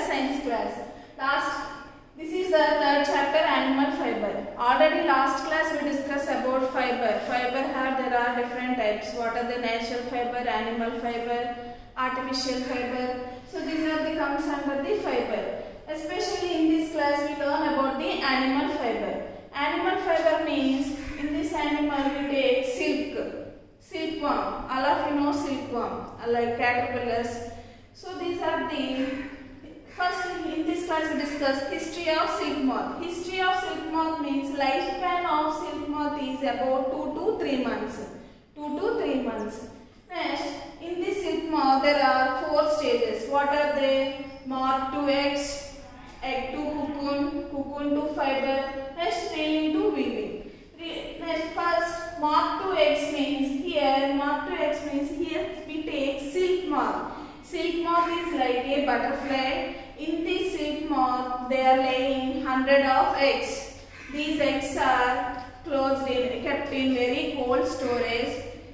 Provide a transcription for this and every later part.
science class. This is the third chapter, animal fiber. Already last class we discussed about fiber. There are different types. What are the natural fiber, animal fiber, artificial fiber. So these are the comes under the fiber. Especially in this class we learn about the animal fiber. Animal fiber means in this animal we take silkworm. All of you know silkworm, like caterpillars. So these are the first in this class we discuss history of silk moth. History of silk moth means lifespan of silk moth is about 2 to 3 months. 2 to 3 months. Next, in this silk moth there are 4 stages. What are they? Moth to eggs, egg to cocoon, cocoon to fiber, next trailing to weaving. Next, first moth to eggs means here we take silk moth. Silk moth is like a butterfly. In this silk moth they are laying 100 of eggs. These eggs are kept in very cold storage.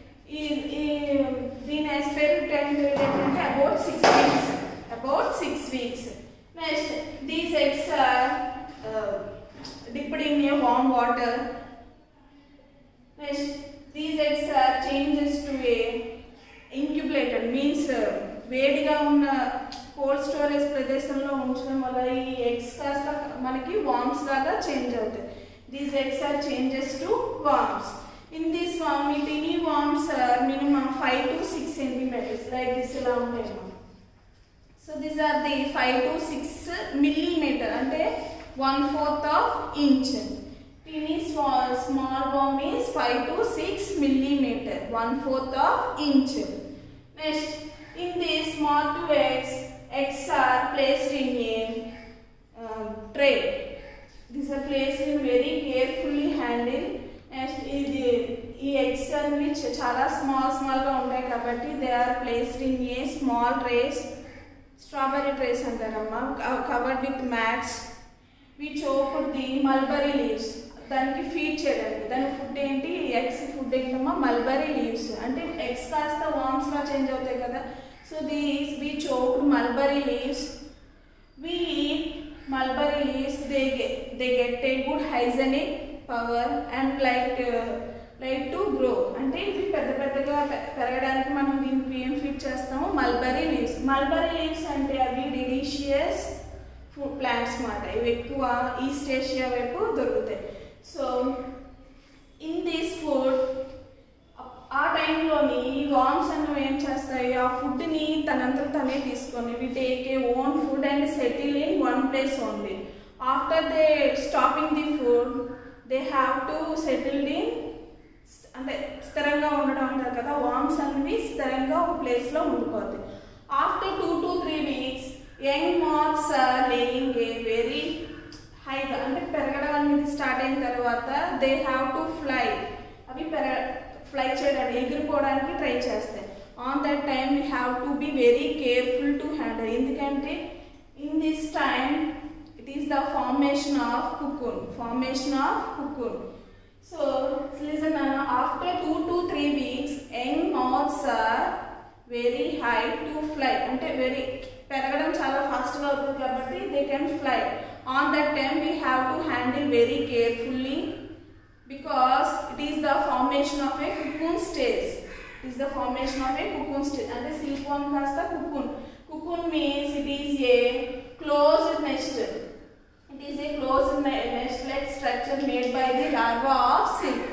In experiment time about 6 weeks. About 6 weeks. Next, these eggs are dipped in a warm water. Next, these eggs are changed to a incubator, means వేడిగా ఉన్న cold storage ప్రదేశంలో ఉంచడం వల్ల ఈ eggs కాస్త మనకి worms లాగా change అవుతాయి. These eggs are changes to worms. In this worm ఈ tiny worms are minimum 5 to 6 centimeters like this ఇలా ఉంటాయి. So these are the 5 to 6 millimeter అంటే 1/4 of inch. Teeny small worm is 5 to 6 millimeter, 1/4 of inch. Next, in this moth to eggs are placed in a tray. These are placed in very carefully handled. Next, ఈ eggs అనేవి చాలా small గా ఉంటాయి కాబట్టి they are placed in a small trays. Strawberry trays అంటారమ్మా, covered with mats. We chop the mulberry leaves. దానికి feed చేయడానికి దాని ఫుడ్ ఏంటి? ఎగ్స్ ఫుడ్ ఏంటమ్మా? Mulberry leaves. అంటే ఎగ్స్ కాస్త వార్మ్స్ గా చేంజ్ అవుతాయి కదా. So these we chopped mulberry leaves. We eat mulberry leaves. They get a good hygienic power and like to grow. అంటే ఇవి పెద్దగా పెరగడానికి మనం దీనికి ఏం ఫీడ్ చేస్తాము? Mulberry leaves. మల్బరీ లీవ్స్ అంటే అవి డిలీషియస్ ఫుడ్ ప్లాంట్స్ మాట. ఇవి ఎక్కువ ఈస్ట్ ఏషియా వైపు దొరుకుతాయి. సో ఇన్ దిస్ ఫుడ్ ఆ టైంలోని ఈ వార్మ్స్ అన్నవి ఏం చేస్తాయి? ఆ ఫుడ్ని తనంతట తనే తీసుకొని we take a own food and settle in one place only. After they stopping the food they have to settled in, అంటే స్థిరంగా ఉండడం అంటారు కదా. వార్మ్స్ అనేవి స్థిరంగా ఒక ప్లేస్లో ఉండిపోతాయి. ఆఫ్టర్ 2 to 3 weeks young moths are laying a very హైగా, అంటే పెరగడం అనేది స్టార్ట్ అయిన తర్వాత దే హ్యావ్ టు ఫ్లై. అవి ఫ్లై చేయడానికి ఎగిరిపోవడానికి ట్రై చేస్తాయి. On that time we have to be very careful to handle. ఎందుకంటే in this time it is the formation of cocoon. So listen, after 2 to 3 weeks young moths are very high to fly. అంటే very పెరగడం చాలా ఫాస్ట్గా అవుతుంది కాబట్టి they can fly. On that time we have to handle very carefully because it is the formation of a cocoon stage. And the silkworm has the cocoon. Cocoon means it is a closed nest. It is a closed nest-like structure made by the larva of silk.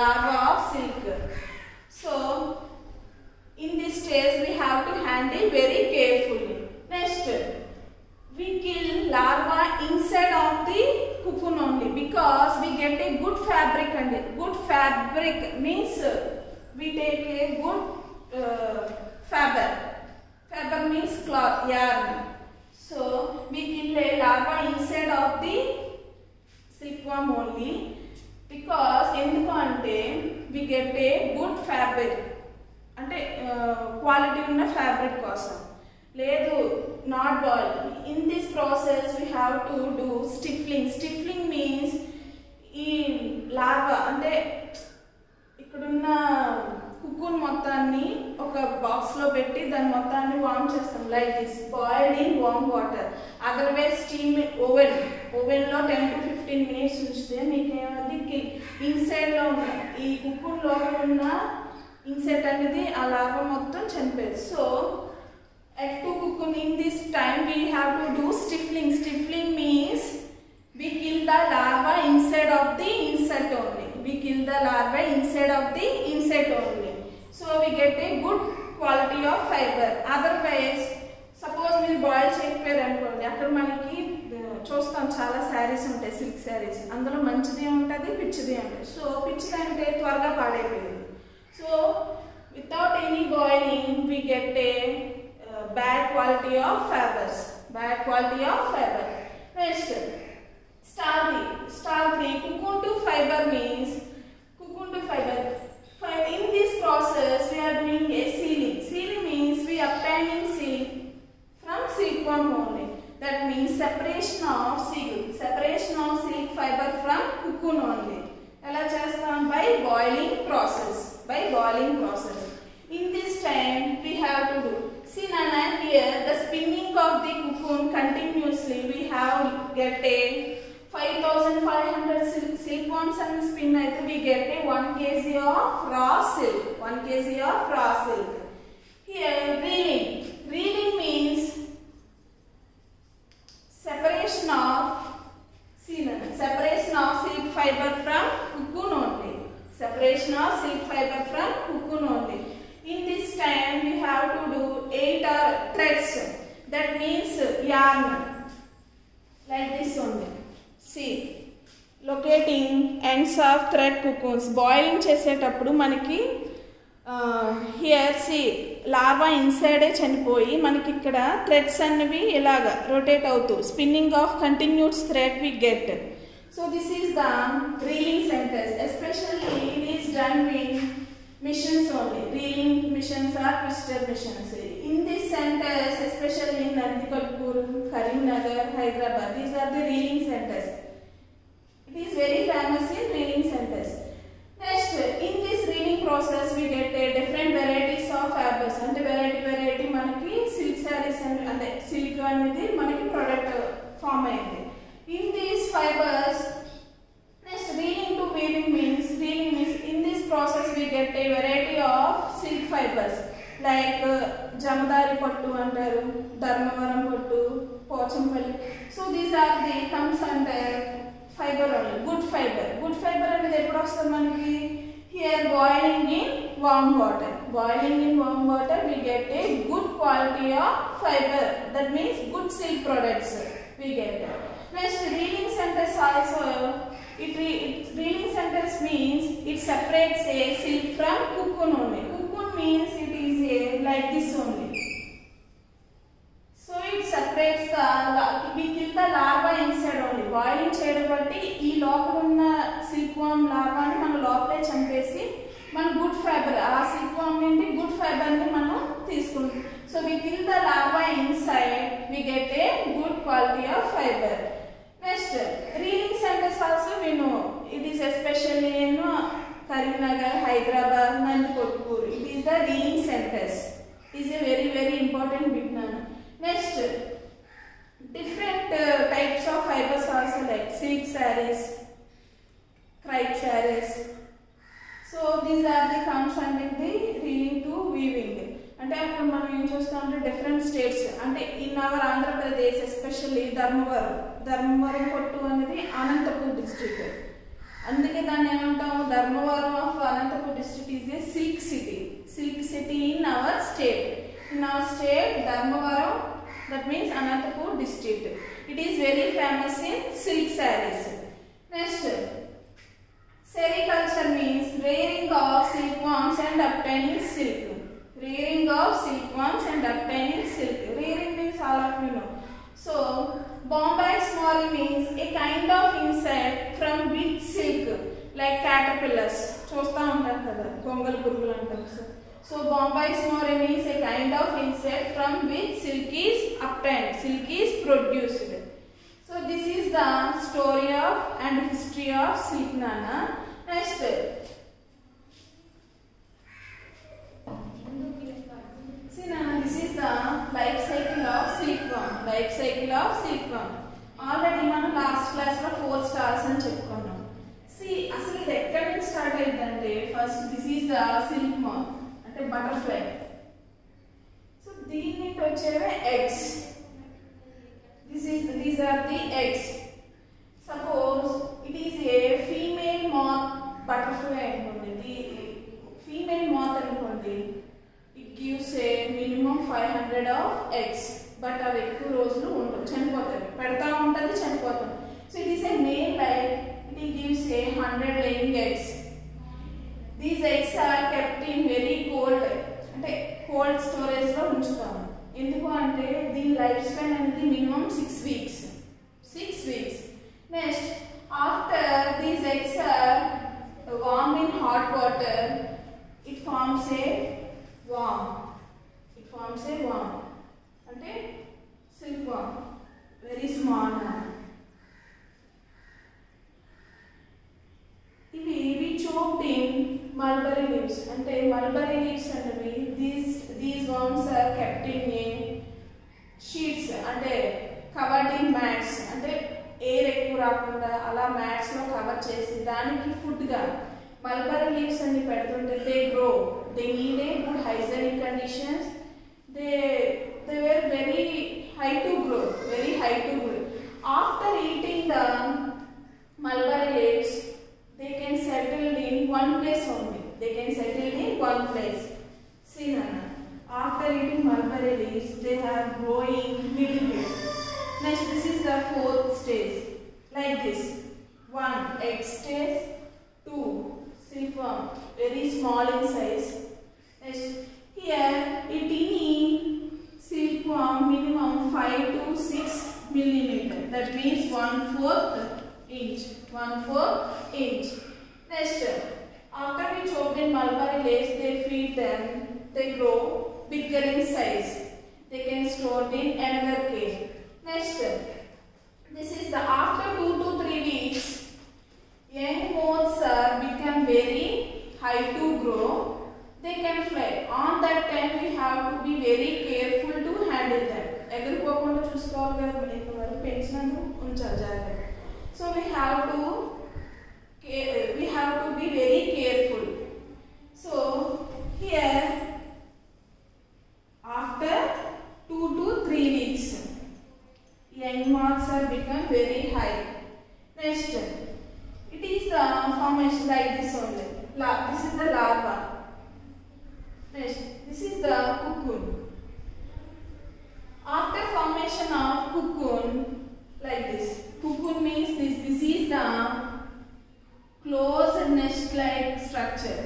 So in this stage we have to handle very carefully. Next, we kill larva inside of the cocoon only because we get a good fabric, and good fabric means we take a good fabric. Fabric means cloth, yarn. So we kill a larva inside of the silkworm only because endukante we get a good fabric, అంటే quality ఉన్న fabric కోసం. లేదు, not boil. In this process we have to do stifling. Stifling means ఈ larva, అంటే ఇక్కడున్న కుకున్ మొత్తాన్ని ఒక బాక్స్లో పెట్టి దాని మొత్తాన్ని వార్మ్ చేస్తాం like this boiled in warm water. Otherwise steam ఓవెన్లో 10 to 15 minutes ఉంచితే మీకు ఏమవుతుంది ఇన్సైడ్లో ఉన్న ఈ కుకున్ లోపల ఉన్న ఇన్సెక్ట్ అనేది ఆ లార్వా మొత్తం చనిపోయింది. So to cocoon in this time we have to do stifling. Stifling means we kill the larva inside of the insect only. We kill the larva inside of the insect only. So we get a good quality of fiber. Otherwise, suppose మీరు boil చేయకపోయారు అనుకోండి, అక్కడ మనకి చూస్తాం చాలా శారీస్ ఉంటాయి, silk saris. అందులో మంచిది ఉంటుంది, పిచ్చిది ఉంటుంది. సో పిచ్చిది అంటే త్వరగా పాడైపోయింది. So without any boiling we get a bad quality of fibers. Bad quality of fiber. Next, star 3 cocoon to fiber means cocoon to fiber. In this process we are doing a sealing. Sealing means we obtaining silk from silkworm only. That means separation of silk fiber from cocoon only. Ela chestam by boiling process. In this time we have to do, see Nana, here the spinning of the cocoon continuously we have get a 5,500 silkworms and spin aithe we get a 1 kg of raw silk. Here reeling means separation of silk fiber from cocoon only. In this time we have to do 8 threads. That means yarn like this only. See, locating ends of thread cocoons. Boiling చేసేటప్పుడు మనకి here see larva inside చనిపోయి మనకి ఇక్కడ threads అన్నవి ఇలాగా rotate అవుతూ spinning of continuous thread we get. So this is the reeling centers. Especially it is done in missions only. Reeling missions are twister missions. In these centers, especially in Nandikalpur, Karimnagar, Hyderabad, these are the reeling centers. It is very famous in reeling centers. Next, in this reeling process, we get a different varieties of fibers. And variety manaki silk sarees and silk anedi manaki product form ayindi. In these fibers, next reeling to weaving means in this process we get a variety of silk fibers like Jamadari pattu antaru, Dharmavaram pattu, Pochampalli. So these are the comes under fiber only. Good fiber అనేది ఎప్పుడు వస్తుంది మనకి here boiling in warm water we get a good quality of fiber. That means good silk products we get. Next, reeling centers also. Reeling centers means it separates a silk from cocoon only. Cocoon means it is like this only. So it separates we kill the larva inside only. Boiling చేయడం బట్టి ఈ లోపల ఉన్న silkworm larva ని మనం లోపలే చంపేసి మన గుడ్ ఫైబర్ ఆ silkworm నుండి గుడ్ ఫైబర్ ని మనం తీసుకుంటాం. So we kill the larva inside, we get a good quality of fiber. Next, reeling centers also we know. It is especially in Karimnagar, Hyderabad, Nandikalpur. It is the reeling centers. It is a very important bit. Next, different types of fibers also like silk sarees, crepe sarees. So these are the comes under the reeling to weaving. అంటే అక్కడ మనం ఏం చూస్తామంటే different states అంటే in our Andhra Pradesh especially Dharmavaram పట్టు అనేది Anantapur district. అందుకే దాన్ని ఏమంటాం Dharmavaram of Anantapur district is a silk city in our state. Dharmavaram, that means Anantapur district. It is very famous in silk sarees. Next, sericulture means rearing of silkworms and obtaining silk. Rearing means all of you know. So Bombay Smory means a kind of insect from which silk like caterpillars. చూస్తా ఉంటారు కదా గొంగళ పురుగులు అంటారు. So Bombay Smory means a kind of insect from which silk is obtained, silk is produced. So this is the story of and history of silk, Nana. Next, life cycle of silk worm. Already మనం last class లో 4 stars అని చెప్పుకున్నాం. అసలు ఇది ఎక్కడి నుంచి start అయిందంటే first this is the silk worm అంటే బటర్ఫ్లై. సో దీని వచ్చేవే eggs. These are the eggs. Suppose it is a female moth butterfly అనుకోండి. Female moth అనుకోండి, it gives a minimum 500 of eggs. But అవి ఎక్కువ రోజులు ఉండవు, చనిపోతాయి, పెడతా ఉంటుంది చనిపోతాం. So it is a male like it gives a 100 laying eggs. These eggs are kept in very cold అంటే కోల్డ్ స్టోరేజ్ లో ఉంచుతాము. ఎందుకు అంటే దీని లైఫ్ స్పాన్ అనేది minimum 6 weeks. Next after these eggs are warmed in hot water, it forms a worm. అంటే silk worm, very small. ఇవి choked in mulberry leaves. అంటే మల్బరీ లీవ్స్ అనేవి these worms are kept in a sheets అంటే covered in mats. అంటే air ఎక్కువ రాకుండా అలా mats లో కవర్ చేసి దానికి ఫుడ్ గా మల్బరీ లీవ్స్ అన్ని పెడుతుంటే they grow. They need a good hygienic conditions. They were very high to grow. After eating the mulberry leaves, they can settle in one place only. See Nana, after eating mulberry leaves, they are growing little bit. Next, this is the 4th stage. Like this: 1 egg stage, 2 silkworm, very small in size. Next, here a teeny silkworm minimum 5 to 6 millimeter. That means 1/4 inch. Next, after we chopped in mulberry leaves, they feed them. They grow bigger in size. They can store in another cage. Next, this is the after 2 to 3 weeks, young moths are become very high to grow. They can fly. On that time, we have to be very careful to handle them. ఎగరిపోకుండా చూసుకోవాలి కదా, ఇంతవరకు పెంచినందుకు ఉంచాలి జాగ్రత్త. So we have to be very careful. So here after 2 to 3 weeks, young moths are become very high. Next, it is the formation like this only. This is the larva. Next, this is the cocoon. After formation of cocoon, like this. Cocoon means this is the closed nest-like structure.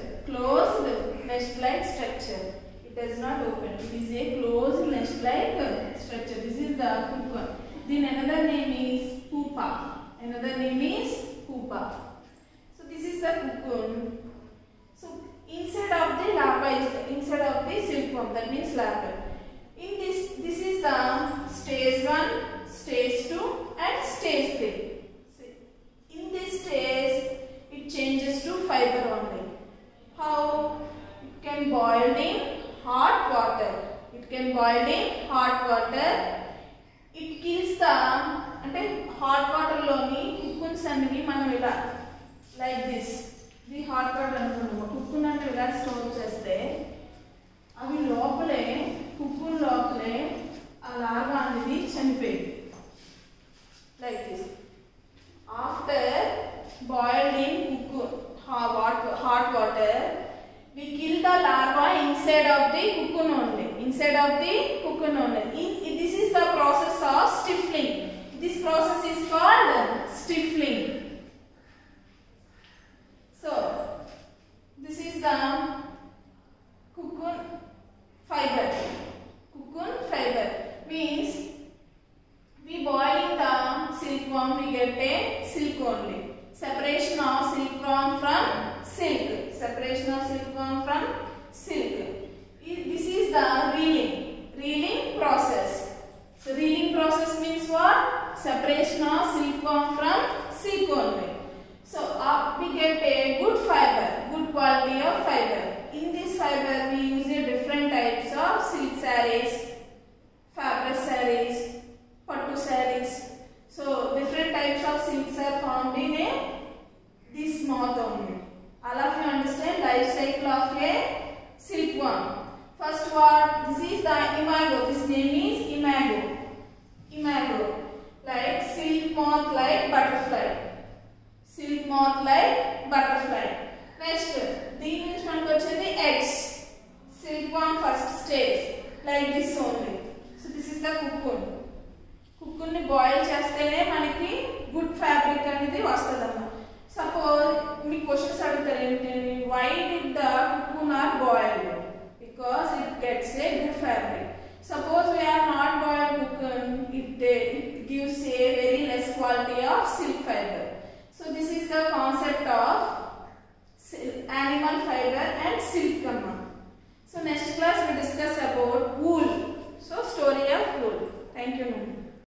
It does not open. It is a closed nest-like structure. This is the cocoon. Then another name is pupa. So this is the cocoon. So inside of the larva is inside of the silkworm. That means larva. In this is the stage 1, stage 2, and stage 3. In this stage, it changes to fiber only. How? It can boil in hot water. It kills the అంటే hot water లోని cocoons అన్ని మనం ఇలా like this. ఇది hot water అనుకున్నాము. Cocoon అంటే ఇలా store చేస్తే అవి కుక్కున్ లోపలే ఆ లార్వా అనేది చనిపోయింది. Like this. After boiled in hot water, we kill the larva inside of the cocoon only. This is the process of stifling. This process is called stifling. So this is the cocoon fiber. Means we boiling the silkworm, we get a silk only. Separation of silkworm from silk. This is the reeling process. So reeling process means what? Separation of silkworm from the cocoon. Cocoon ని boil చేస్తేనే మనకి good fabric అనేది వస్తుందన్నమాట. Suppose మీ questions అడుగుతారు ఏంటంటే why did the cocoon are boiled? Because it gets a good fabric. Suppose we are not boiled cocoon, it gives a very less quality of silk fiber. So this is the concept of animal fiber and silk. So next class we discuss about wool. So story of wool. Thank you.